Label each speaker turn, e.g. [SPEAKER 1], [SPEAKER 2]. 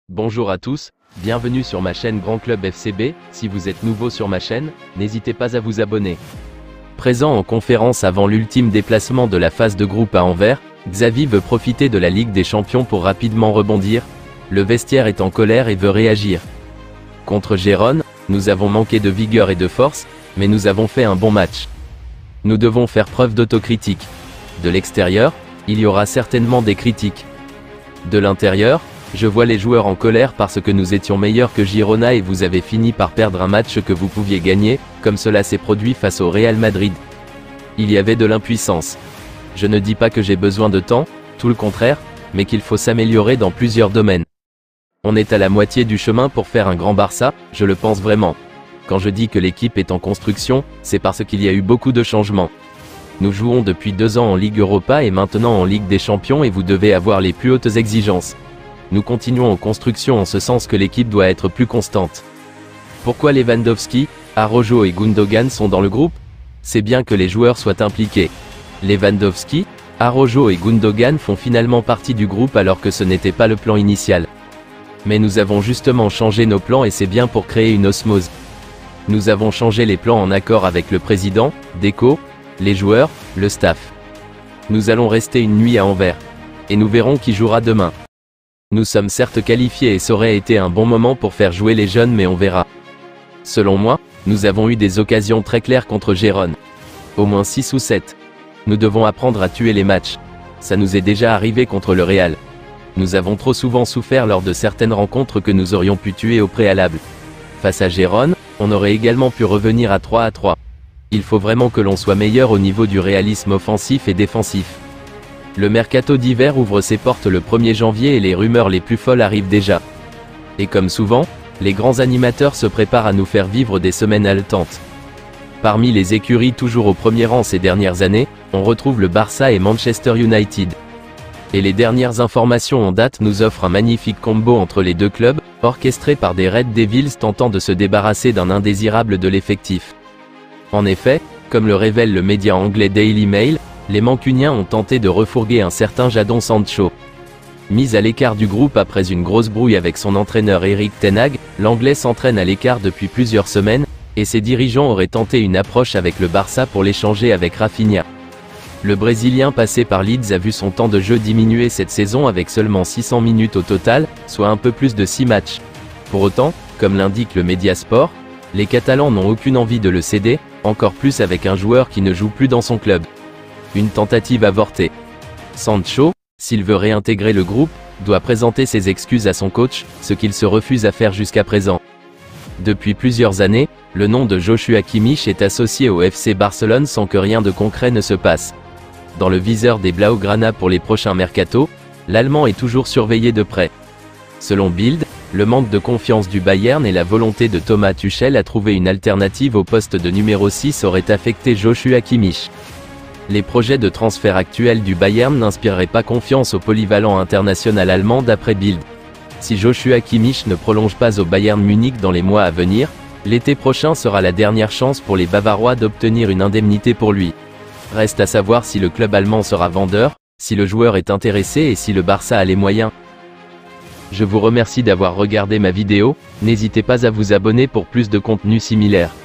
[SPEAKER 1] Bonjour à tous, bienvenue sur ma chaîne Grand Club FCB. Si vous êtes nouveau sur ma chaîne, n'hésitez pas à vous abonner. Présent en conférence avant l'ultime déplacement de la phase de groupe à Anvers, Xavi veut profiter de la Ligue des Champions pour rapidement rebondir. Le vestiaire est en colère et veut réagir. Contre Gérone, nous avons manqué de vigueur et de force, mais nous avons fait un bon match. Nous devons faire preuve d'autocritique. De l'extérieur, il y aura certainement des critiques. De l'intérieur, je vois les joueurs en colère parce que nous étions meilleurs que Girona et vous avez fini par perdre un match que vous pouviez gagner, comme cela s'est produit face au Real Madrid. Il y avait de l'impuissance. Je ne dis pas que j'ai besoin de temps, tout le contraire, mais qu'il faut s'améliorer dans plusieurs domaines. On est à la moitié du chemin pour faire un grand Barça, je le pense vraiment. Quand je dis que l'équipe est en construction, c'est parce qu'il y a eu beaucoup de changements. Nous jouons depuis 2 ans en Ligue Europa et maintenant en Ligue des Champions et vous devez avoir les plus hautes exigences. Nous continuons en construction en ce sens que l'équipe doit être plus constante. Pourquoi Lewandowski, Araujo et Gundogan sont dans le groupe? C'est bien que les joueurs soient impliqués. Lewandowski, Araujo et Gundogan font finalement partie du groupe alors que ce n'était pas le plan initial. Mais nous avons justement changé nos plans et c'est bien pour créer une osmose. Nous avons changé les plans en accord avec le président, Deco, les joueurs, le staff. Nous allons rester une nuit à Anvers. Et nous verrons qui jouera demain. Nous sommes certes qualifiés et ça aurait été un bon moment pour faire jouer les jeunes mais on verra. Selon moi, nous avons eu des occasions très claires contre Gérone. Au moins 6 ou 7. Nous devons apprendre à tuer les matchs. Ça nous est déjà arrivé contre le Real. Nous avons trop souvent souffert lors de certaines rencontres que nous aurions pu tuer au préalable. Face à Gérone, on aurait également pu revenir à 3-3. Il faut vraiment que l'on soit meilleur au niveau du réalisme offensif et défensif. Le mercato d'hiver ouvre ses portes le 1er janvier et les rumeurs les plus folles arrivent déjà. Et comme souvent, les grands animateurs se préparent à nous faire vivre des semaines haletantes. Parmi les écuries toujours au premier rang ces dernières années, on retrouve le Barça et Manchester United. Et les dernières informations en date nous offrent un magnifique combo entre les deux clubs, orchestré par des Red Devils tentant de se débarrasser d'un indésirable de l'effectif. En effet, comme le révèle le média anglais Daily Mail, les Mancuniens ont tenté de refourguer un certain Jadon Sancho. Mis à l'écart du groupe après une grosse brouille avec son entraîneur Erik ten Hag, l'Anglais s'entraîne à l'écart depuis plusieurs semaines, et ses dirigeants auraient tenté une approche avec le Barça pour l'échanger avec Rafinha. Le Brésilien passé par Leeds a vu son temps de jeu diminuer cette saison avec seulement 600 minutes au total, soit un peu plus de 6 matchs. Pour autant, comme l'indique le Mediasport, les Catalans n'ont aucune envie de le céder, encore plus avec un joueur qui ne joue plus dans son club. Une tentative avortée. Sancho, s'il veut réintégrer le groupe, doit présenter ses excuses à son coach, ce qu'il se refuse à faire jusqu'à présent. Depuis plusieurs années, le nom de Joshua Kimmich est associé au FC Barcelone sans que rien de concret ne se passe. Dans le viseur des Blaugrana pour les prochains mercatos, l'Allemand est toujours surveillé de près. Selon Bild, le manque de confiance du Bayern et la volonté de Thomas Tuchel à trouver une alternative au poste de numéro 6 auraient affecté Joshua Kimmich. Les projets de transfert actuels du Bayern n'inspireraient pas confiance au polyvalent international allemand d'après Bild. Si Joshua Kimmich ne prolonge pas au Bayern Munich dans les mois à venir, l'été prochain sera la dernière chance pour les Bavarois d'obtenir une indemnité pour lui. Reste à savoir si le club allemand sera vendeur, si le joueur est intéressé et si le Barça a les moyens. Je vous remercie d'avoir regardé ma vidéo, n'hésitez pas à vous abonner pour plus de contenu similaire.